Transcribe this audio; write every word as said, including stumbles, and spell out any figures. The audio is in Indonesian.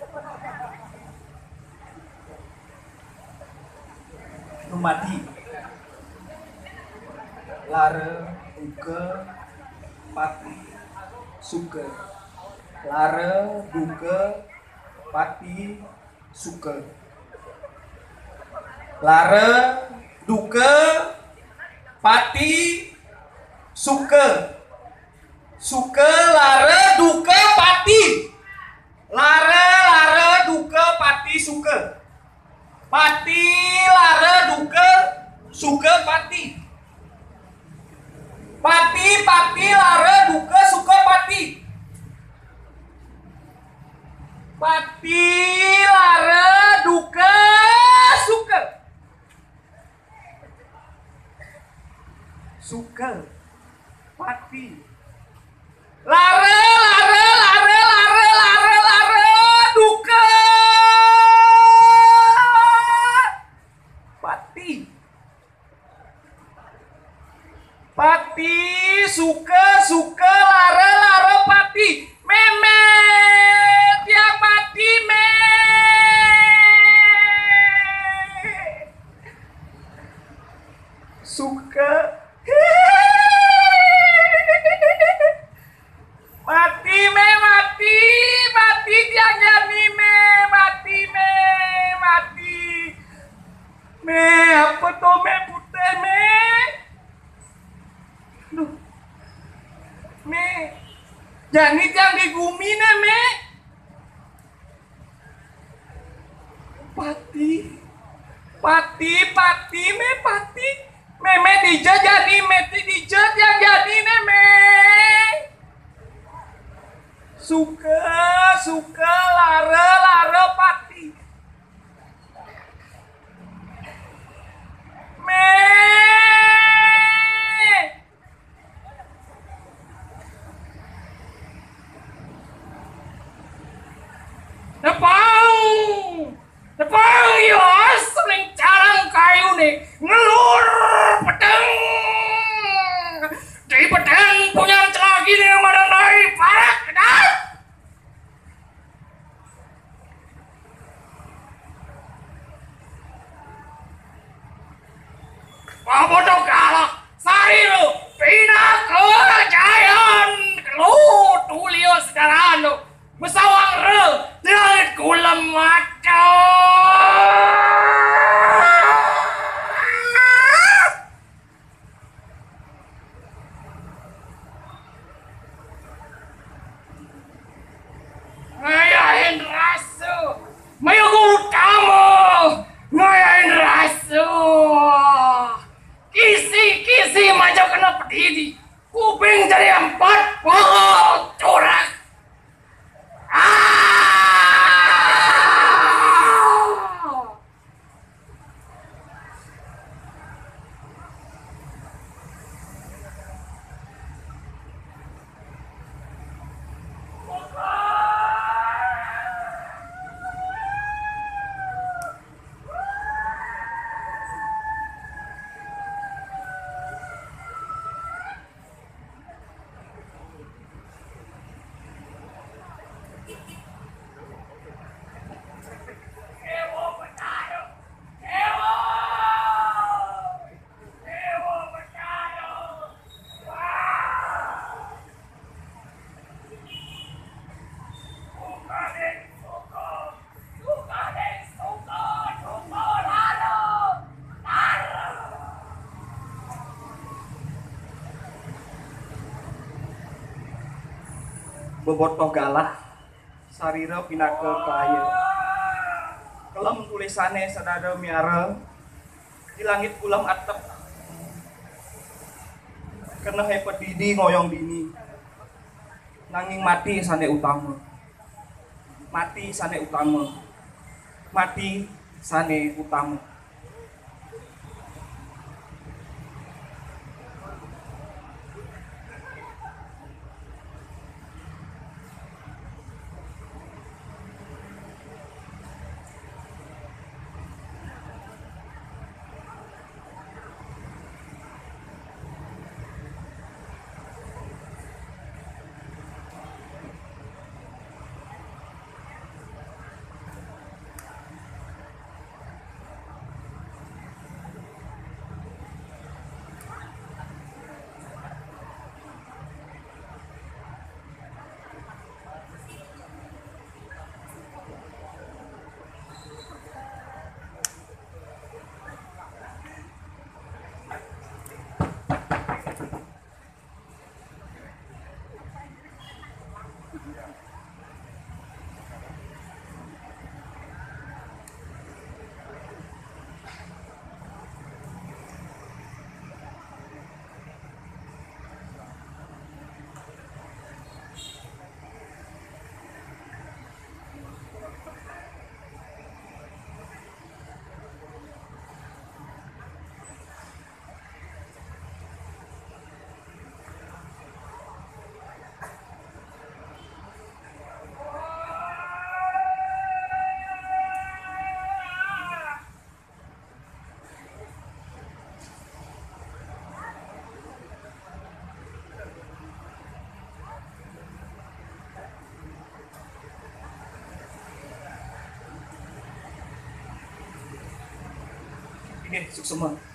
Nu mati. Lare duke pati suke. Lare duke pati suke. Lare duke pati suke. Suke lare duke pati. Lare lare duke pati suke. Pati lare duke suke pati. Pati pati lare duke suke pati. Pati lare duke suke. Suke pati. Lare lare lare lare lare lare duke pati. Pati suke suke lare lare pati. Memet yang mati me. Suke mati me mati mati tiang jadi me mati me mati me apa tuh me putih me. Duh me jadi tiang di gumi ne me. Pati pati pati me pati me me dija jadi me dija tiang jadi ne me. Suke suke lare lare pati. Me Tepang Tepang yos ning carang kayu nih ngelur pedang. Di pedang punya celagi nih mana naik parak kedas. Pabodo galak sari lu pindah ke jayan lu tulio sekarang lu mesawang re dengan kulam maco. Ngayain rasu mayugu kamu ngayain rasu. Kisi-kisi maju kena pedidi, kuping jadi empat pohon corak. Ah! Bobotoh galah sarira pinake kaya. Kelem tulisane sadada miara di langit ulam atep. Kena he pedidi ngoyong dini. Nanging mati sane utama. Mati sane utama. Mati sane utama. Oke, sukses semua.